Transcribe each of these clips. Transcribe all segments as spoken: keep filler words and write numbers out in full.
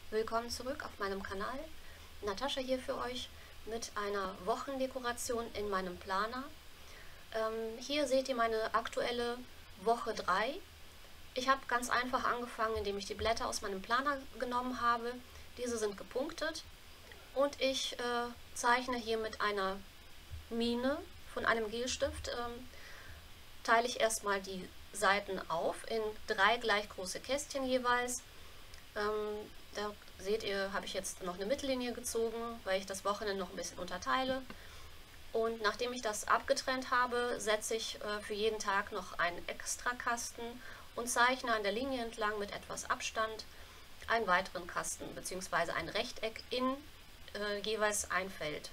Willkommen zurück auf meinem Kanal. Natascha hier für euch mit einer Wochendekoration in meinem Planer. Ähm, hier seht ihr meine aktuelle Woche drei. Ich habe ganz einfach angefangen, indem ich die Blätter aus meinem Planer genommen habe. Diese sind gepunktet und ich äh, zeichne hier mit einer Mine von einem Gelstift. Ähm, teile ich erstmal die Seiten auf in drei gleich große Kästchen jeweils. Ähm, da seht ihr, habe ich jetzt noch eine Mittellinie gezogen, weil ich das Wochenende noch ein bisschen unterteile. Und nachdem ich das abgetrennt habe, setze ich äh, für jeden Tag noch einen Extrakasten und zeichne an der Linie entlang mit etwas Abstand einen weiteren Kasten bzw. ein Rechteck in äh, jeweils ein Feld.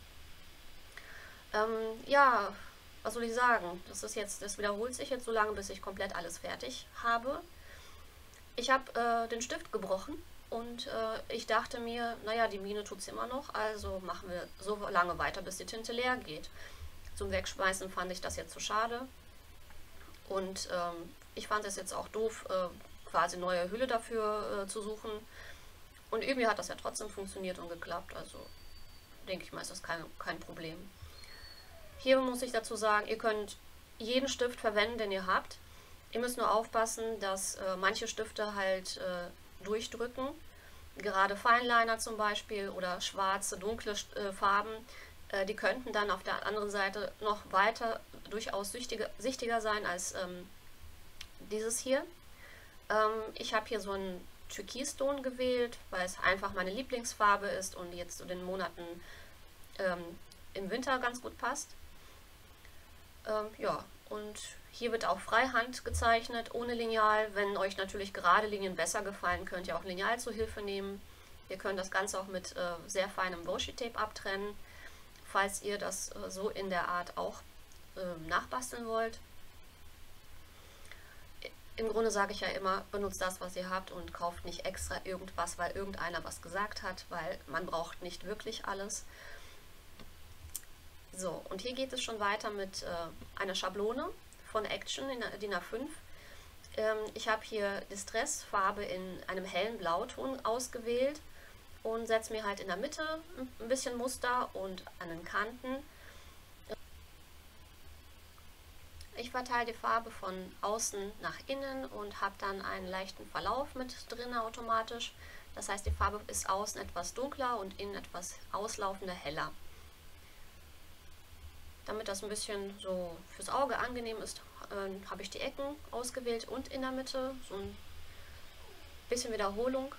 Ähm, ja, was soll ich sagen? Das ist jetzt, das wiederholt sich jetzt so lange, bis ich komplett alles fertig habe. Ich habe äh, den Stift gebrochen und äh, ich dachte mir, naja, die Mine tut es immer noch, also machen wir so lange weiter, bis die Tinte leer geht. Zum Wegschmeißen fand ich das jetzt zu schade und ähm, ich fand es jetzt auch doof, äh, quasi neue Hülle dafür äh, zu suchen. Und irgendwie hat das ja trotzdem funktioniert und geklappt, also denke ich mal, ist das kein, kein Problem. Hier muss ich dazu sagen, ihr könnt jeden Stift verwenden, den ihr habt. Ihr müsst nur aufpassen, dass äh, manche Stifte halt äh, durchdrücken. Gerade Fineliner zum Beispiel oder schwarze, dunkle äh, Farben, äh, die könnten dann auf der anderen Seite noch weiter durchaus sichtiger, sichtiger sein als ähm, dieses hier. Ähm, ich habe hier so einen Türkiston gewählt, weil es einfach meine Lieblingsfarbe ist und jetzt zu den Monaten ähm, im Winter ganz gut passt. Ähm, ja, und hier wird auch Freihand gezeichnet, ohne Lineal. Wenn euch natürlich gerade Linien besser gefallen, könnt ihr auch Lineal zur Hilfe nehmen. Ihr könnt das Ganze auch mit äh, sehr feinem Washi-Tape abtrennen, falls ihr das äh, so in der Art auch äh, nachbasteln wollt. Im Grunde sage ich ja immer, benutzt das, was ihr habt und kauft nicht extra irgendwas, weil irgendeiner was gesagt hat, weil man braucht nicht wirklich alles. So, und hier geht es schon weiter mit äh, einer Schablone von Action in D I N A fünf. Ähm, ich habe hier Distress-Farbe in einem hellen Blauton ausgewählt und setze mir halt in der Mitte ein bisschen Muster und an den Kanten. Ich verteile die Farbe von außen nach innen und habe dann einen leichten Verlauf mit drin automatisch. Das heißt, die Farbe ist außen etwas dunkler und innen etwas auslaufender heller. Damit das ein bisschen so fürs Auge angenehm ist, äh, habe ich die Ecken ausgewählt und in der Mitte so ein bisschen Wiederholung.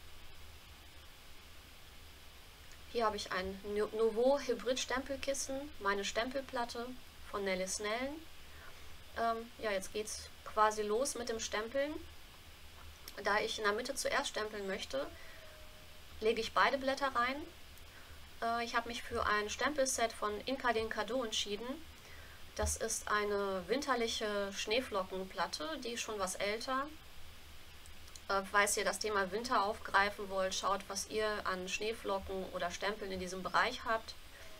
Hier habe ich ein Nouveau Hybrid Stempelkissen, meine Stempelplatte von Nelly Snellen. Ähm, ja, jetzt geht es quasi los mit dem Stempeln. Da ich in der Mitte zuerst stempeln möchte, lege ich beide Blätter rein. Ich habe mich für ein Stempelset von Inca den Cadeau entschieden. Das ist eine winterliche Schneeflockenplatte, die ist schon was älter. Falls ihr das Thema Winter aufgreifen wollt, schaut, was ihr an Schneeflocken oder Stempeln in diesem Bereich habt.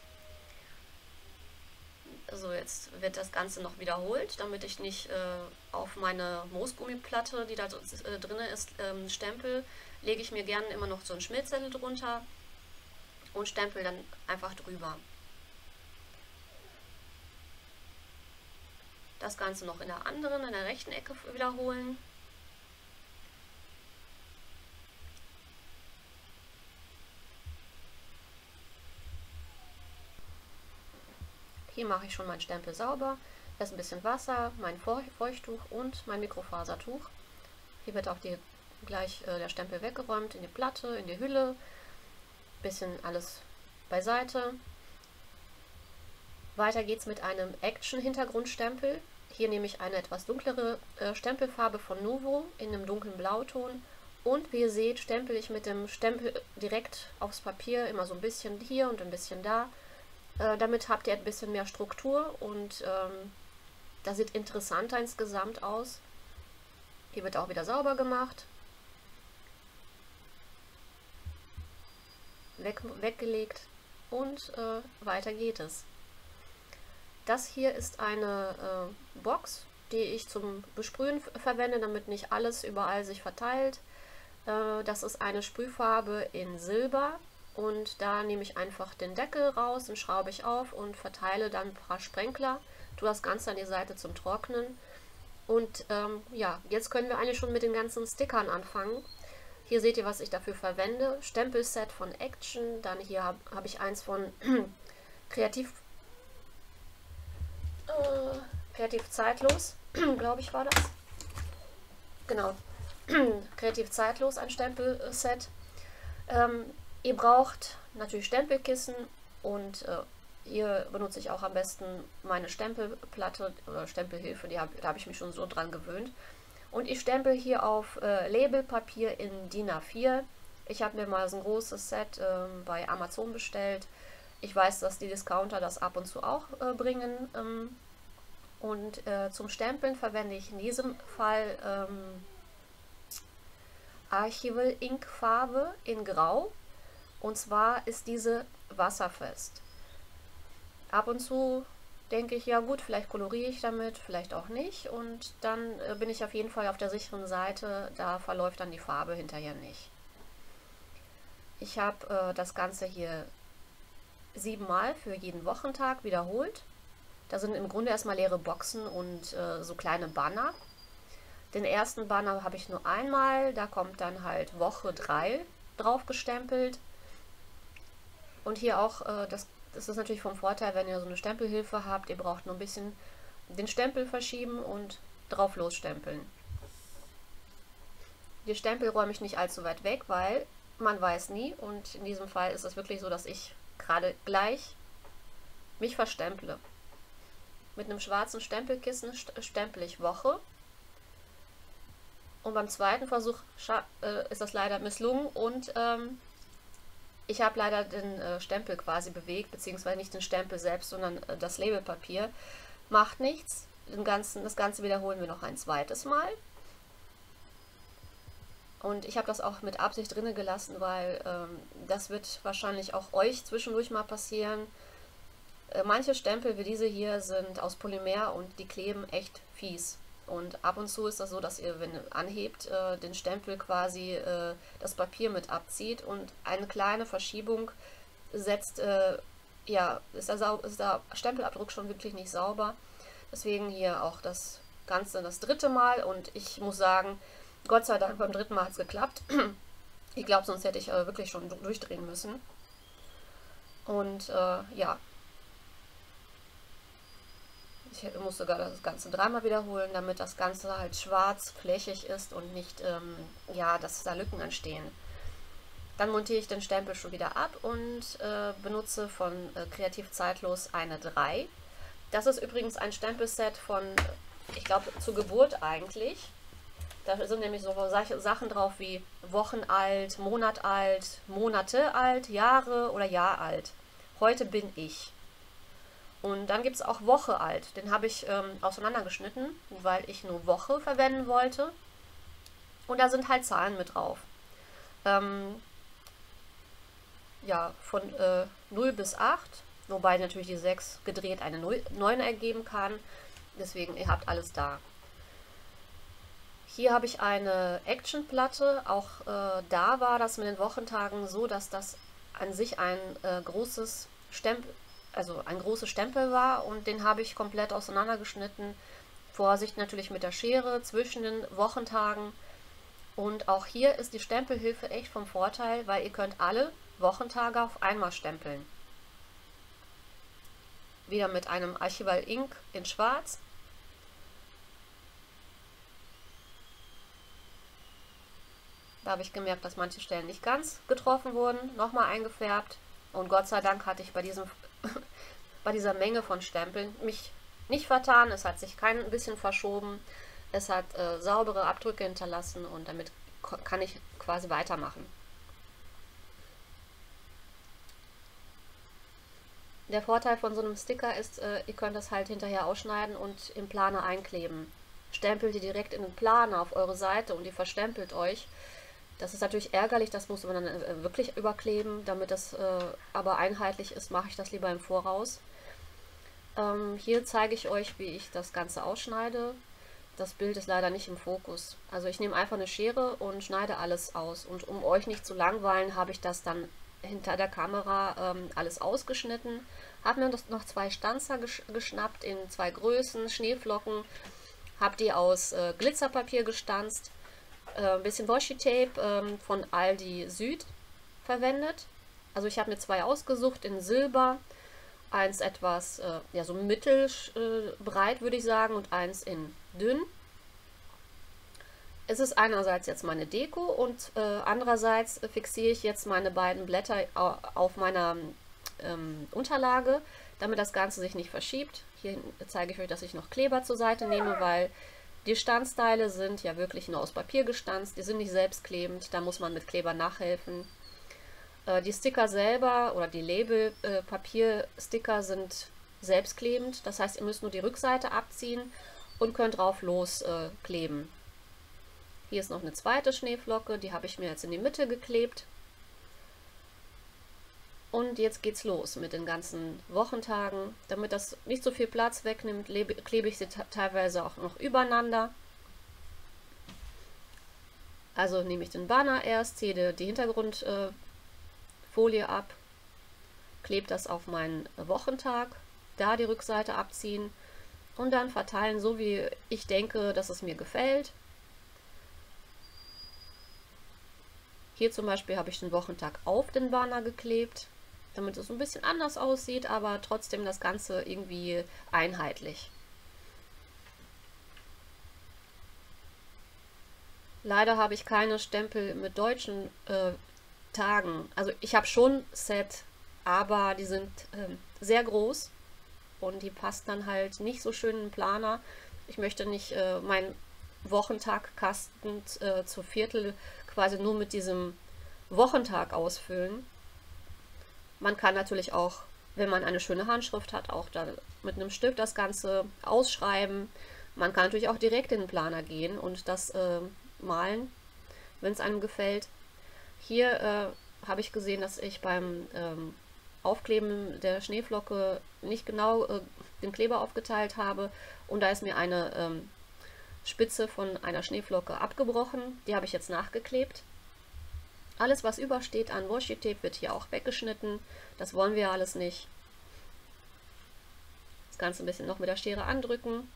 Also jetzt wird das Ganze noch wiederholt, damit ich nicht äh, auf meine Moosgummiplatte, die da äh, drin ist, ähm, stempel, lege ich mir gerne immer noch so einen Schmilzzettel drunter und stempel dann einfach drüber. Das Ganze noch in der anderen, in der rechten Ecke wiederholen. Hier mache ich schon meinen Stempel sauber. Erst ein bisschen Wasser, mein Feuchttuch und mein Mikrofasertuch. Hier wird auch die, gleich äh, der Stempel weggeräumt in die Platte, in die Hülle. Bisschen alles beiseite. Weiter geht es mit einem Action-Hintergrundstempel. Hier nehme ich eine etwas dunklere äh, Stempelfarbe von Nuvo in einem dunklen Blauton. Und wie ihr seht, stempel ich mit dem Stempel direkt aufs Papier, immer so ein bisschen hier und ein bisschen da. Äh, damit habt ihr ein bisschen mehr Struktur und ähm, das sieht interessanter insgesamt aus. Hier wird auch wieder sauber gemacht. Weg, weggelegt und äh, weiter geht es. Das hier ist eine äh, Box, die ich zum Besprühen verwende, damit nicht alles überall sich verteilt. Äh, das ist eine Sprühfarbe in Silber und da nehme ich einfach den Deckel raus, den schraube ich auf und verteile dann ein paar Sprenkler, tue das Ganze an die Seite zum Trocknen. Und ähm, ja, jetzt können wir eigentlich schon mit den ganzen Stickern anfangen. Hier seht ihr, was ich dafür verwende. Stempelset von Action, dann hier habe hab ich eins von Kreativ, äh, Kreativ Zeitlos, glaube ich war das. Genau, Kreativ Zeitlos, ein Stempelset. Ähm, ihr braucht natürlich Stempelkissen und äh, hier benutze ich auch am besten meine Stempelplatte oder Stempelhilfe, die hab, da habe ich mich schon so dran gewöhnt. Und ich stempel hier auf äh, Labelpapier in DIN A vier. Ich habe mir mal so ein großes Set äh, bei Amazon bestellt. Ich weiß, dass die Discounter das ab und zu auch äh, bringen. Ähm, und äh, zum Stempeln verwende ich in diesem Fall ähm, Archival Ink Farbe in Grau. Und zwar ist diese wasserfest. Ab und zu denke ich, ja gut, vielleicht koloriere ich damit, vielleicht auch nicht. Und dann äh, bin ich auf jeden Fall auf der sicheren Seite, da verläuft dann die Farbe hinterher nicht. Ich habe äh, das Ganze hier siebenmal für jeden Wochentag wiederholt. Da sind im Grunde erstmal leere Boxen und äh, so kleine Banner. Den ersten Banner habe ich nur einmal, da kommt dann halt Woche drei drauf gestempelt. Und hier auch, äh, das Das ist natürlich vom Vorteil, wenn ihr so eine Stempelhilfe habt. Ihr braucht nur ein bisschen den Stempel verschieben und drauf losstempeln. Die Stempel räume ich nicht allzu weit weg, weil man weiß nie. Und in diesem Fall ist es wirklich so, dass ich gerade gleich mich verstemple. Mit einem schwarzen Stempelkissen stempel ich Woche. Und beim zweiten Versuch äh, ist das leider misslungen und ähm, ich habe leider den äh, Stempel quasi bewegt, beziehungsweise nicht den Stempel selbst, sondern äh, das Labelpapier. Macht nichts. Den ganzen, das Ganze wiederholen wir noch ein zweites Mal. Und ich habe das auch mit Absicht drinne gelassen, weil ähm, das wird wahrscheinlich auch euch zwischendurch mal passieren. Äh, manche Stempel wie diese hier sind aus Polymer und die kleben echt fies. Und ab und zu ist das so, dass ihr, wenn ihr anhebt, äh, den Stempel quasi äh, das Papier mit abzieht und eine kleine Verschiebung setzt, äh, ja, ist der, ist der Stempelabdruck schon wirklich nicht sauber. Deswegen hier auch das Ganze das dritte Mal und ich muss sagen, Gott sei Dank beim dritten Mal hat es geklappt. Ich glaube, sonst hätte ich äh, wirklich schon durchdrehen müssen. Und äh, ja, ich muss sogar das Ganze dreimal wiederholen, damit das Ganze halt schwarz, flächig ist und nicht, ähm, ja, dass da Lücken entstehen. Dann montiere ich den Stempel schon wieder ab und äh, benutze von äh, Kreativ Zeitlos eine drei. Das ist übrigens ein Stempelset von, ich glaube, zur Geburt eigentlich. Da sind nämlich so Sachen drauf wie Wochen alt, Monat alt, Monate alt, Jahre oder Jahr alt. Heute bin ich. Und dann gibt es auch Woche alt. Den habe ich ähm, auseinandergeschnitten, weil ich nur Woche verwenden wollte. Und da sind halt Zahlen mit drauf. Ähm, ja, von äh, null bis acht, wobei natürlich die sechs gedreht eine neun ergeben kann. Deswegen, ihr habt alles da. Hier habe ich eine Actionplatte. Auch äh, da war das mit den Wochentagen so, dass das an sich ein äh, großes Stempel also ein großes Stempel war und den habe ich komplett auseinandergeschnitten. Vorsicht natürlich mit der Schere zwischen den Wochentagen. Und auch hier ist die Stempelhilfe echt vom Vorteil, weil ihr könnt alle Wochentage auf einmal stempeln. Wieder mit einem Archival Ink in Schwarz. Da habe ich gemerkt, dass manche Stellen nicht ganz getroffen wurden. Nochmal eingefärbt. Und Gott sei Dank hatte ich bei diesem bei dieser Menge von Stempeln mich nicht vertan. Es hat sich kein bisschen verschoben. Es hat äh, saubere Abdrücke hinterlassen und damit kann ich quasi weitermachen. Der Vorteil von so einem Sticker ist, äh, ihr könnt das halt hinterher ausschneiden und im Planer einkleben. Stempelt ihr direkt in den Planer auf eure Seite und ihr verstempelt euch. Das ist natürlich ärgerlich, das muss man dann äh, wirklich überkleben. Damit das äh, aber einheitlich ist, mache ich das lieber im Voraus. Ähm, hier zeige ich euch, wie ich das Ganze ausschneide. das Bild ist leider nicht im Fokus. Also ich nehme einfach eine Schere und schneide alles aus. Und um euch nicht zu langweilen, habe ich das dann hinter der Kamera ähm, alles ausgeschnitten. Habe mir noch zwei Stanzer gesch geschnappt in zwei Größen, Schneeflocken. Habe die aus äh, Glitzerpapier gestanzt. Äh, ein bisschen Washi-Tape ähm, von Aldi Süd verwendet. Also ich habe mir zwei ausgesucht in Silber. Eins etwas, äh, ja, so mittelbreit äh, würde ich sagen, und eins in dünn. Es ist einerseits jetzt meine Deko und äh, andererseits fixiere ich jetzt meine beiden Blätter auf meiner ähm, Unterlage, damit das Ganze sich nicht verschiebt. Hier zeige ich euch, dass ich noch Kleber zur Seite nehme, weil die Stanzteile sind ja wirklich nur aus Papier gestanzt, die sind nicht selbstklebend, da muss man mit Kleber nachhelfen. Die Sticker selber oder die Label-Papiersticker äh, sind selbstklebend. Das heißt, ihr müsst nur die Rückseite abziehen und könnt drauf loskleben. Äh, Hier ist noch eine zweite Schneeflocke, die habe ich mir jetzt in die Mitte geklebt. Und jetzt geht's los mit den ganzen Wochentagen. Damit das nicht so viel Platz wegnimmt, klebe ich sie teilweise auch noch übereinander. Also nehme ich den Banner erst, ziehe die Hintergrund äh, Folie ab, klebe das auf meinen Wochentag, da die Rückseite abziehen und dann verteilen, so wie ich denke, dass es mir gefällt. Hier zum Beispiel habe ich den Wochentag auf den Banner geklebt, damit es ein bisschen anders aussieht, aber trotzdem das Ganze irgendwie einheitlich. Leider habe ich keine Stempel mit deutschen äh, Tagen. Also ich habe schon Set, aber die sind äh, sehr groß und die passt dann halt nicht so schön in den Planer. Ich möchte nicht äh, meinen Wochentagkasten äh, zu Viertel quasi nur mit diesem Wochentag ausfüllen. Man kann natürlich auch, wenn man eine schöne Handschrift hat, auch dann mit einem Stück das Ganze ausschreiben. Man kann natürlich auch direkt in den Planer gehen und das äh, malen, wenn es einem gefällt. Hier äh, habe ich gesehen, dass ich beim ähm, Aufkleben der Schneeflocke nicht genau äh, den Kleber aufgeteilt habe und da ist mir eine ähm, Spitze von einer Schneeflocke abgebrochen. Die habe ich jetzt nachgeklebt. Alles, was übersteht an Washi-Tape, wird hier auch weggeschnitten. Das wollen wir alles nicht. Das Ganze ein bisschen noch mit der Schere andrücken.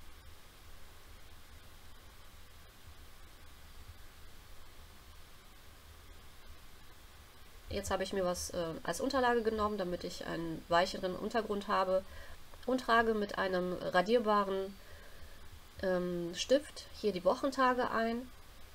Jetzt habe ich mir was äh, als Unterlage genommen, damit ich einen weicheren Untergrund habe und trage mit einem radierbaren ähm, Stift hier die Wochentage ein.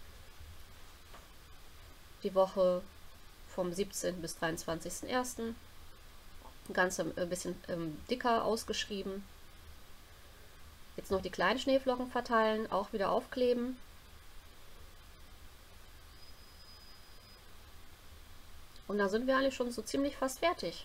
Die Woche vom siebzehnten bis dreiundzwanzigsten ersten Ganz ein bisschen ähm, dicker ausgeschrieben. Jetzt noch die kleinen Schneeflocken verteilen, auch wieder aufkleben. Und da sind wir eigentlich schon so ziemlich fast fertig.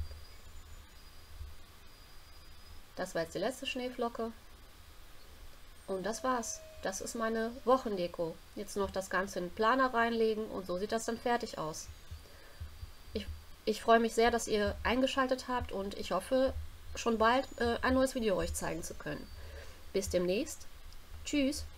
Das war jetzt die letzte Schneeflocke. Und das war's. Das ist meine Wochendeko. Jetzt noch das Ganze in den Planer reinlegen und so sieht das dann fertig aus. Ich, ich freue mich sehr, dass ihr eingeschaltet habt und ich hoffe, schon bald äh, ein neues Video euch zeigen zu können. Bis demnächst. Tschüss.